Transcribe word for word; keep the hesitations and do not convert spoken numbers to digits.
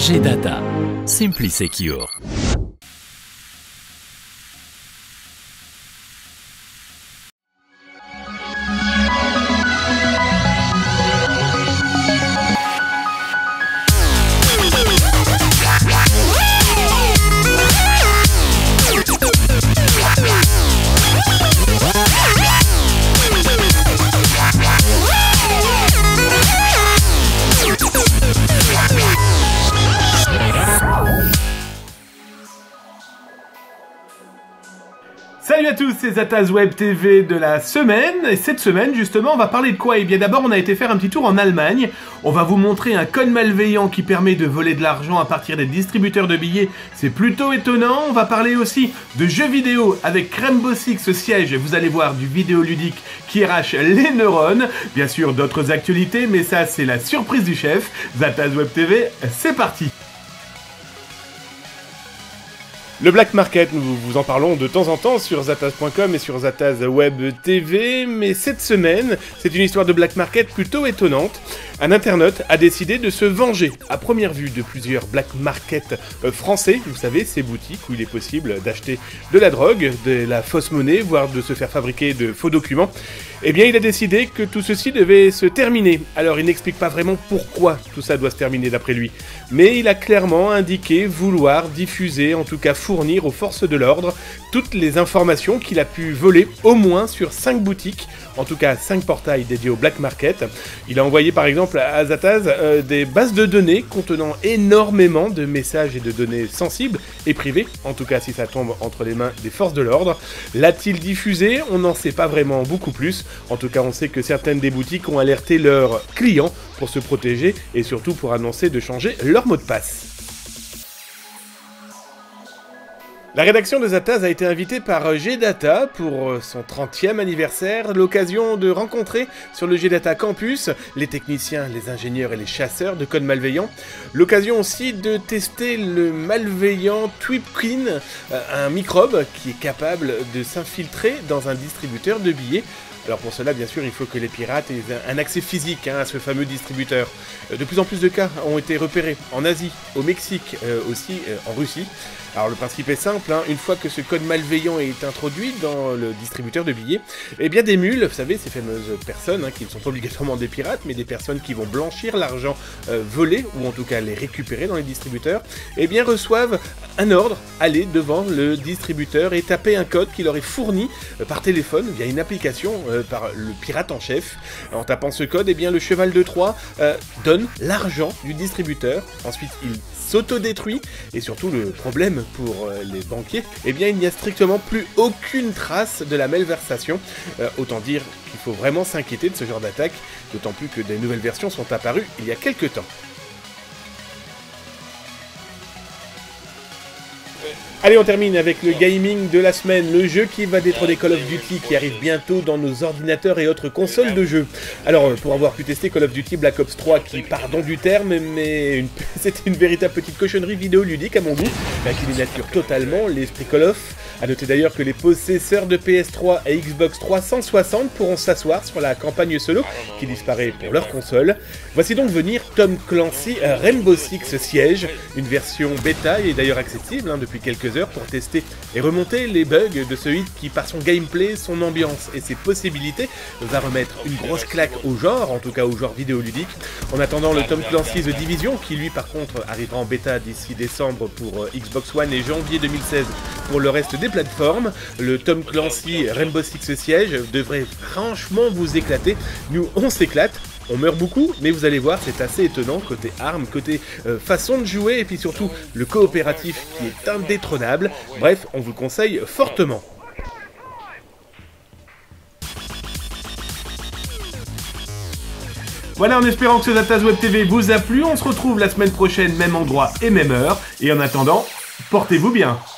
G-Data. Simply Secure. Salut à tous, c'est Zataz Web T V de la semaine, et cette semaine justement on va parler de quoi? Et bien d'abord on a été faire un petit tour en Allemagne, on va vous montrer un code malveillant qui permet de voler de l'argent à partir des distributeurs de billets, c'est plutôt étonnant. On va parler aussi de jeux vidéo avec Rainbow Six Siege, vous allez voir du vidéoludique qui arrache les neurones, bien sûr d'autres actualités, mais ça c'est la surprise du chef. Zataz Web T V, c'est parti. Le Black Market, nous vous en parlons de temps en temps sur Zataz point com et sur Zataz Web T V, mais cette semaine, c'est une histoire de Black Market plutôt étonnante. Un internaute a décidé de se venger à première vue de plusieurs Black Market français, vous savez, ces boutiques où il est possible d'acheter de la drogue, de la fausse monnaie, voire de se faire fabriquer de faux documents. Eh bien, il a décidé que tout ceci devait se terminer. Alors, il n'explique pas vraiment pourquoi tout ça doit se terminer d'après lui, mais il a clairement indiqué vouloir diffuser, en tout cas fournir aux forces de l'ordre toutes les informations qu'il a pu voler, au moins sur cinq boutiques, en tout cas cinq portails dédiés au Black Market. Il a envoyé par exemple à Zataz euh, des bases de données contenant énormément de messages et de données sensibles et privées, en tout cas si ça tombe entre les mains des forces de l'ordre. L'a-t-il diffusé? On n'en sait pas vraiment beaucoup plus. En tout cas, on sait que certaines des boutiques ont alerté leurs clients pour se protéger et surtout pour annoncer de changer leur mot de passe. La rédaction de Zataz a été invitée par G-Data pour son trentième anniversaire, l'occasion de rencontrer sur le G-Data Campus les techniciens, les ingénieurs et les chasseurs de codes malveillants. L'occasion aussi de tester le malveillant Twipkin, un microbe qui est capable de s'infiltrer dans un distributeur de billets. Alors pour cela, bien sûr, il faut que les pirates aient un accès physique hein, à ce fameux distributeur. De plus en plus de cas ont été repérés en Asie, au Mexique, euh, aussi euh, en Russie. Alors le principe est simple, hein, une fois que ce code malveillant est introduit dans le distributeur de billets, eh bien des mules, vous savez, ces fameuses personnes hein, qui ne sont pas obligatoirement des pirates, mais des personnes qui vont blanchir l'argent euh, volé, ou en tout cas les récupérer dans les distributeurs, eh bien reçoivent un ordre, aller devant le distributeur et taper un code qui leur est fourni euh, par téléphone via une application euh, par le pirate en chef. En tapant ce code, eh bien le cheval de Troie euh, donne l'argent du distributeur, ensuite il s'autodétruit, et surtout le problème pour euh, les banquiers, eh bien il n'y a strictement plus aucune trace de la malversation. Euh, autant dire qu'il faut vraiment s'inquiéter de ce genre d'attaque, d'autant plus que des nouvelles versions sont apparues il y a quelques temps. Allez, on termine avec le gaming de la semaine, le jeu qui va détrôner Call of Duty, qui arrive bientôt dans nos ordinateurs et autres consoles de jeux. Alors, pour avoir pu tester Call of Duty Black Ops trois, qui, pardon du terme, mais une... c'était une véritable petite cochonnerie vidéoludique à mon goût, qui dénature totalement l'esprit Call of. A noter d'ailleurs que les possesseurs de P S trois et Xbox trois cent soixante pourront s'asseoir sur la campagne solo qui disparaît pour leur console. Voici donc venir Tom Clancy Rainbow Six Siege, une version bêta et d'ailleurs accessible hein, depuis quelques heures pour tester et remonter les bugs de ce hit qui, par son gameplay, son ambiance et ses possibilités, va remettre une grosse claque au genre, en tout cas au genre vidéoludique. En attendant le Tom Clancy The Division, qui lui par contre arrivera en bêta d'ici décembre pour Xbox One et janvier deux mille seize pour le reste des plateformes, le Tom Clancy Rainbow Six Siege devrait franchement vous éclater. Nous, on s'éclate. On meurt beaucoup, mais vous allez voir, c'est assez étonnant côté armes, côté euh, façon de jouer, et puis surtout le coopératif qui est indétrônable. Bref, on vous le conseille fortement. Voilà, en espérant que ce Zataz Web T V vous a plu, on se retrouve la semaine prochaine, même endroit et même heure. Et en attendant, portez-vous bien.